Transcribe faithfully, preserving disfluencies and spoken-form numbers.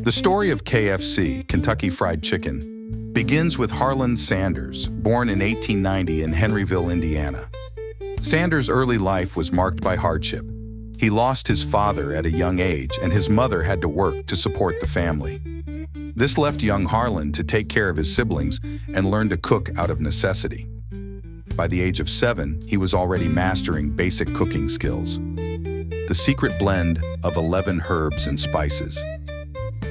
The story of K F C, Kentucky Fried Chicken, begins with Harlan Sanders, born in eighteen ninety in Henryville, Indiana. Sanders' early life was marked by hardship. He lost his father at a young age, and his mother had to work to support the family. This left young Harlan to take care of his siblings and learn to cook out of necessity. By the age of seven, he was already mastering basic cooking skills. The secret blend of eleven herbs and spices,